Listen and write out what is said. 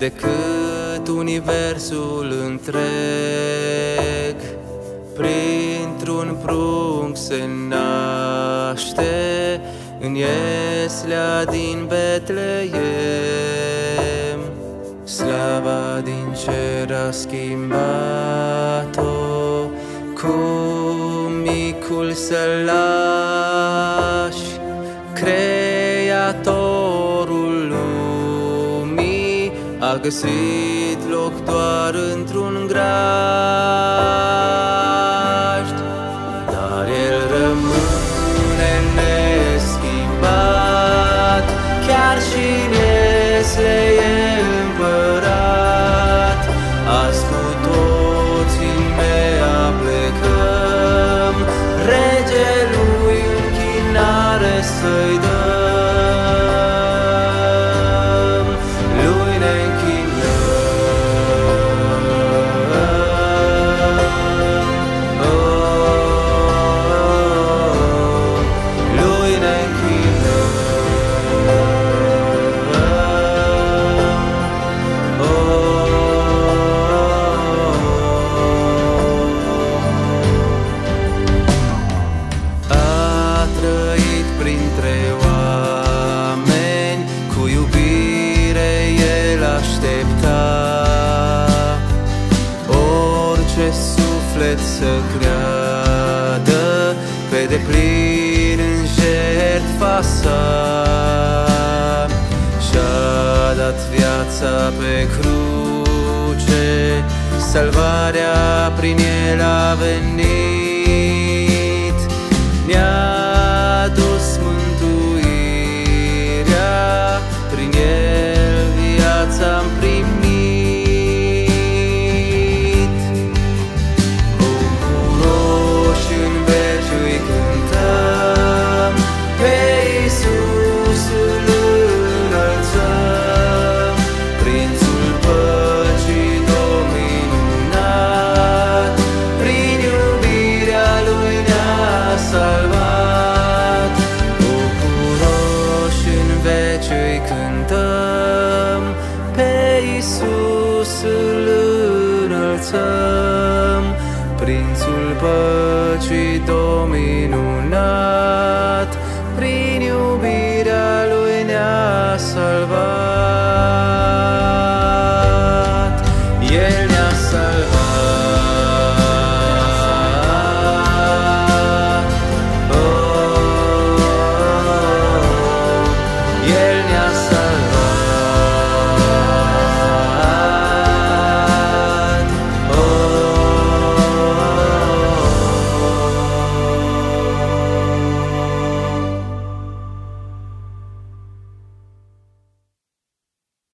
decât universul întreg. Printr-un prunc se naște în Ieslea din Betleem. Slava din cer a schimbat-o cu micul sălaș, Creatorul lumii a găsit loc doar într-un grajd. Dar el rămâne neschimbat, chiar și Iesle e împărat. Azi cu toții ne aplecăm, Regelui închinare să-i dăm. Lui ne închinăm, lui ne închinăm. A trăit printre oameni, cu iubire el aștepta orice suflet să creadă pe deplin în jertfa sa. Și-a dat viața pe cruce, salvarea prin el a venit. Ne-a dus mântuirea, prin el viața-am primit. Bucuroși în veci îi cântăm, pe Iisusul înălțăm, Prințul păcii dominat, prin iubirea lui ne-a salvat. Bucuroși în veci îi cântăm, pe Iisusul înălțăm, Prințul păcii dominat, prin iubirea lui ne-a salvat.